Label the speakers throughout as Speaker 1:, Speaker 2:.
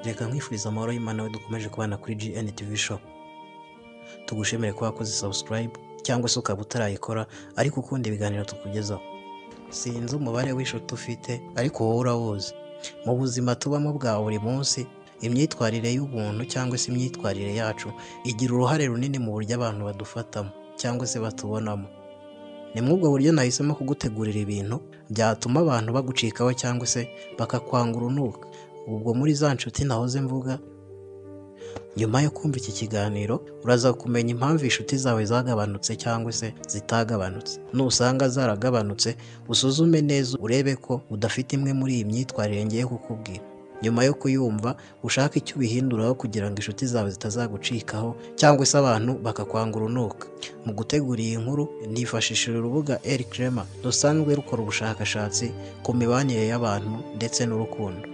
Speaker 1: Reka nkwifuriza amahoro y'Imana we dukomeje kubana kuri GNTV Show. Tugushimire ko wakoze subscribe cyangwa se ukaba utarayikora ariko ukunda ibiganiro tukugezaho. Sinzi umubare w'inshuti ufite ariko wowe urawuzi. Mu buzima tubamo bwa buri munsi, imyitwarire y'ubuntu cyangwa se imyitwarire yacu igira uruhare runini mu buryo abantu badufatamo cyangwa se batubonamo. Ni muri ubwo buryo nahisemo kugutegurira ibintu byatuma abantu bagucikaho cyangwa se bakakwanga urunuka. Ubwo muri za nshuti nahoze mvuga, nyuma yo kumva iki kiganiro uraza kumenya impamvu inshuti zawe zagabanutse cyangwa se zitagabanutse. Nusanga zaragabanutse usuzume neza urebe ko udafite imwe muri iyi myitwarire ngiye kukubwira. Nyuma yo kuyumva ushaka icyo ubihinduraho kugira ngo inshuti zawe zitazagucikaho cyangwa se abantu bakakwanga urunuka. Mu gutegura iyi nkuru nifashishije urubuga Eric Clement rusanzwe rukora ubushakashatsi ku mibanire y'abantu ndetse n'urukundo.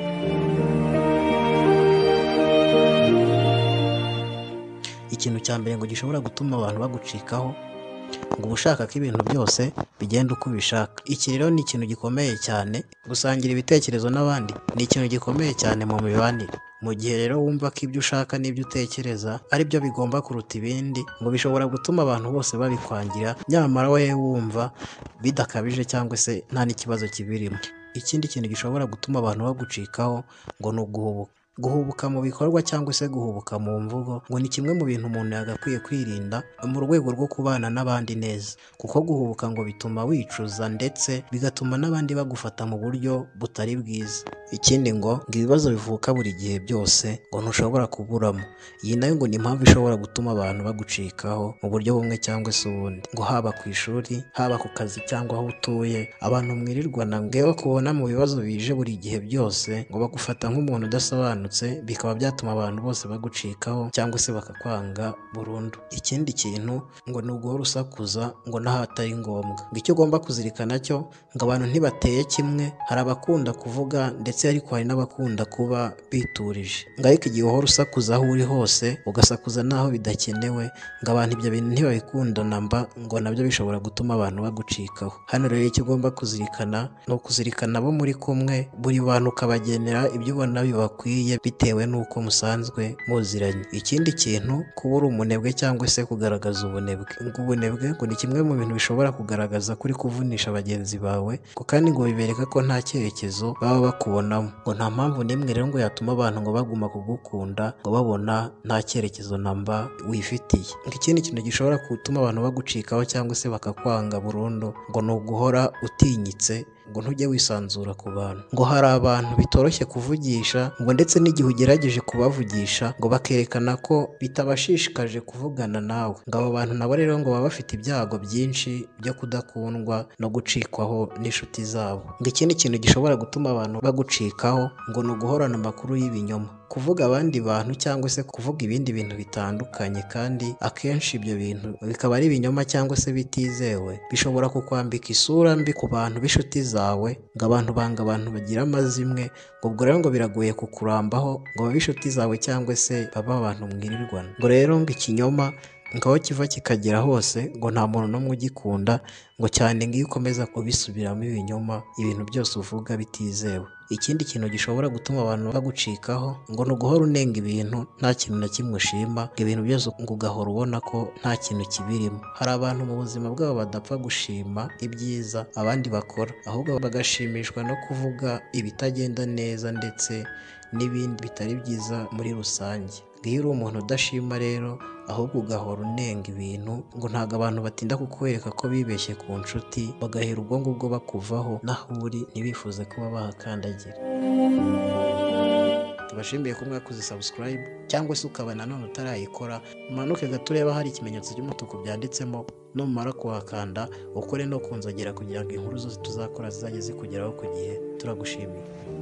Speaker 1: Ikintu cya mbere ngo gishobora gutuma abantu bagucikaho, ngo uba ushaka ko ibintu byose bigenda uko ubishaka. Iki rero ni ikintu gikomeye cyane. Gusangira ibitekerezo n'abandi ni ikintu gikomeye cyane mu mibanire. Mu gihe rero wumva ko ibyo ushaka n'ibyo utekereza ari byo bigomba kuruta ibindi, ngo bishobora gutuma abantu bose babikwangira, nyamara wowe wumva bidakabije cyangwa se nta n'ikibazo kibirimo. Ikindi kintu gishobora gutuma abantu bagucikaho ngo ni uguhubuka. Guhubuka mu bikorwa cyangwa se guhubuka mu mvugo ngo ni kimwe mu bintu umuntu yagakwiye kwirinda mu rwego rwo kubana n'abandi neza, kuko guhubuka ngo bituma wicuza ndetse bigatuma n'abandi bagufata mu buryo butari bwiza. Ikindi ngo ibibazo bivuka buri gihe byose ngo ntushobora kuburamo. Iyi nayo ngo ni impamvu ishobora gutuma abantu bagucikaho mu buryo bumwe cyangwa se ubundi, ngo haba ku ishuri, haba ku kazi cyangwa aho utuye, abantu mwirirwana ngewe kubona mu bibazo bije buri gihe byose ngo bagufata nk'umuntu udasobanutse, bikaba byatuma abantu bose bagucikaho cyangwa se bakakwanga burundu. Ikindi kintu ngo ni uguhora usakuza ngo n'ahatari ngombwa. Ngo icyo ugomba kuzirikana cyo ngo abantu ntibateye kimwe, hari abakunda kuvuga ndetse ariko hari n'abakunda kuba biturije. Ngo ariko igihe uhora usakuza aho uri hose, ugasakuza n'aho bidakenewe, ngo abantu ibyo bintu ntibabikunda namba, ngo nabyo bishobora gutuma abantu bagucikaho. Hano rero icyo ugomba kuzirikana ni ukuzirikana abo muri kumwe, buri bantu ukabagenera ibyo ubona bibakwiye bitewe n'uko musanzwe muziranye. Ikindi kintu, kuba uri umunebwe cyangwa se kugaragaza ubunebwe. Ngo ubunebwe ngo ni kimwe mu bintu bishobora kugaragaza kuri kuvunisha bagenzi bawe, ngo kandi ngo bibereka ko nta cyerekezo baba bakubonamo. Ngo nta mpamvu n'imwe rero ngo yatuma abantu ngo baguma kugukunda ngo babona nta cyerekezo namba wifitiye. Ngo ikindi kintu gishobora gutuma abantu bagucikaho cyangwa se bakakwanga burundu ngo ni uguhora utinyitse, ngo ntujye wisanzura ku bantu. Ngo hari abantu bitoroshye kuvugisha, ngo ndetse n'igihe ugerageje kubavugisha ngo bakerekana ko bitabashishikaje kuvugana nawe. Ngo abo bantu nabo rero ngo baba bafite ibyago byinshi byo kudakundwa no gucikwaho n'inshuti zabo. Ngo ikindi kintu gishobora gutuma abantu bagucikaho ngo ni uguhorana amakuru y'ibinyoma. Kuvuga abandi bantu cyangwa se kuvuga ibindi bintu bitandukanye kandi akenshi ibyo bintu bikaba ari ibinyoma cyangwa se bitizewe, bishobora kukwambika isura mbi ku bantu b'inshuti zawe. Ngo abantu banga abantu bagira amazimwe, ngo ubwo rero ngo biragoye kukurambaho ngo babe inshuti zawe cyangwa se babe abantu mwirirwana. Ngo rero ngo ikinyoma ngo aho kiva kikagera hose ngo nta muntu n'umwe ugikunda, ngo cyane ngo iyo ukomeza kubisubiramo ibinyoma, ibintu byose uvuga bitizewe. Ikindi kintu gishobora gutuma abantu bagucikaho ngo ni uguhora unenga ibintu nta kintu na kimwe ushima, ngo ibintu byose ngo ugahora ubona ko nta kintu kibirimo. Hari abantu mu buzima bwabo badapfa gushima ibyiza abandi bakora, ahubwo bagashimishwa no kuvuga ibitagenda neza ndetse n'ibindi bitari byiza muri rusange. Iyo uri umuntu udashima rero ahubwo ugahora unenga ibintu, ngo ntabwo abantu batinda kukwereka ko bibeshye ku nshuti, bagahera ubwo ngubwo bakuvaho naho uri ntibifuze kuba bahakandagira. Tubashimiye ko mwakoze subscribe cyangwa se ukaba nanone utarayikora, umanuke gato ureba hari ikimenyetso cy'umutuku byanditsemo, numara kuhakanda ukore no kunzogera kugira ngo inkuru zose tuzakora zizajye zikugeraho ku gihe. Turagushimiye.